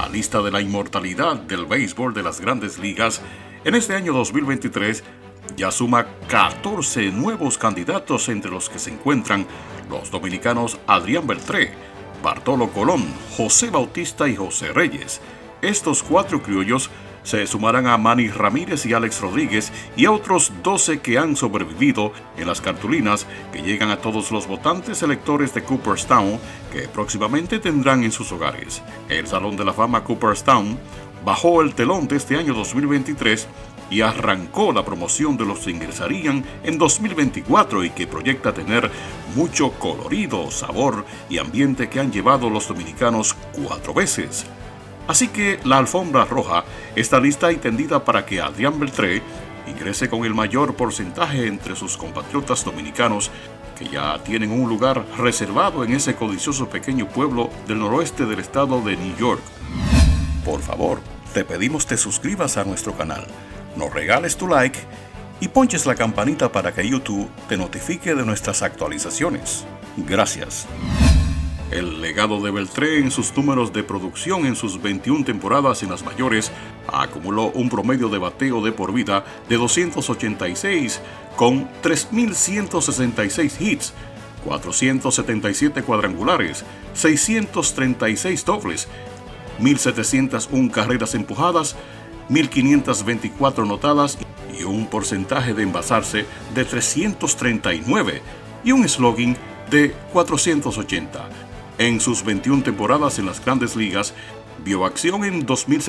La lista de la inmortalidad del béisbol de las Grandes Ligas en este año 2023 ya suma 14 nuevos candidatos, entre los que se encuentran los dominicanos Adrián Beltré, Bartolo Colón, José Bautista y José Reyes. Estos 4 criollos se sumarán a Manny Ramírez y Alex Rodríguez y a otros 12 que han sobrevivido en las cartulinas que llegan a todos los votantes electores de Cooperstown, que próximamente tendrán en sus hogares. El Salón de la Fama Cooperstown bajó el telón de este año 2023 y arrancó la promoción de los que ingresarían en 2024 y que proyecta tener mucho colorido, sabor y ambiente que han llevado los dominicanos 4 veces. Así que la alfombra roja está lista y tendida para que Adrián Beltré ingrese con el mayor porcentaje entre sus compatriotas dominicanos que ya tienen un lugar reservado en ese codicioso pequeño pueblo del noroeste del estado de New York. Por favor, te pedimos te suscribas a nuestro canal, nos regales tu like y ponches la campanita para que YouTube te notifique de nuestras actualizaciones. Gracias. El legado de Beltré en sus números de producción en sus 21 temporadas en las mayores acumuló un promedio de bateo de por vida de 286 con 3.166 hits, 477 cuadrangulares, 636 dobles, 1.701 carreras empujadas, 1.524 anotadas y un porcentaje de envasarse de 339 y un slugging de 480. En sus 21 temporadas en las Grandes Ligas, vio acción en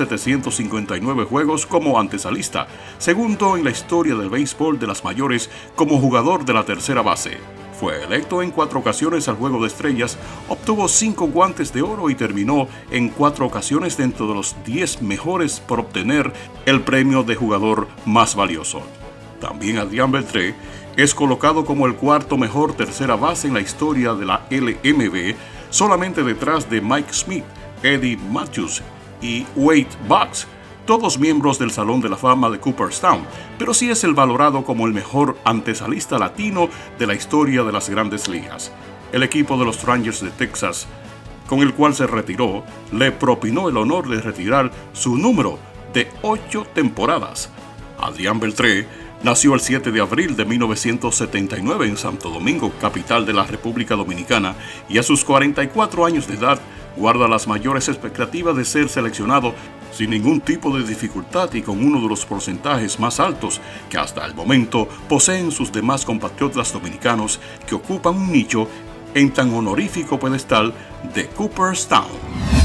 2.759 juegos como antesalista, segundo en la historia del béisbol de las mayores como jugador de la tercera base. Fue electo en 4 ocasiones al Juego de Estrellas, obtuvo 5 guantes de oro y terminó en 4 ocasiones dentro de los 10 mejores por obtener el premio de jugador más valioso. También Adrián Beltré es colocado como el 4º mejor tercera base en la historia de la LMB, solamente detrás de Mike Smith, Eddie Mathews y Wade Boggs, todos miembros del Salón de la Fama de Cooperstown, pero sí es el valorado como el mejor antesalista latino de la historia de las Grandes Ligas. El equipo de los Rangers de Texas, con el cual se retiró, le propinó el honor de retirar su número de 8 temporadas. Adrián Beltré nació el 7 de abril de 1979 en Santo Domingo, capital de la República Dominicana, y a sus 44 años de edad guarda las mayores expectativas de ser seleccionado sin ningún tipo de dificultad y con uno de los porcentajes más altos que hasta el momento poseen sus demás compatriotas dominicanos que ocupan un nicho en tan honorífico pedestal de Cooperstown.